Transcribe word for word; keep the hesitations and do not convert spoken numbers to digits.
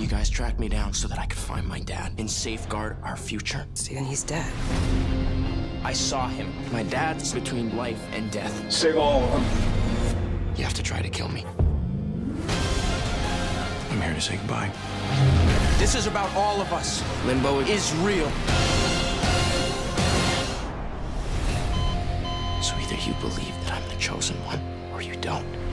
You guys tracked me down so that I could find my dad and safeguard our future. Steven, he's dead. I saw him. My dad's between life and death. Save all of them. You have to try to kill me. I'm here to say goodbye. This is about all of us. Limbo is real. So either you believe that I'm the chosen one, or you don't.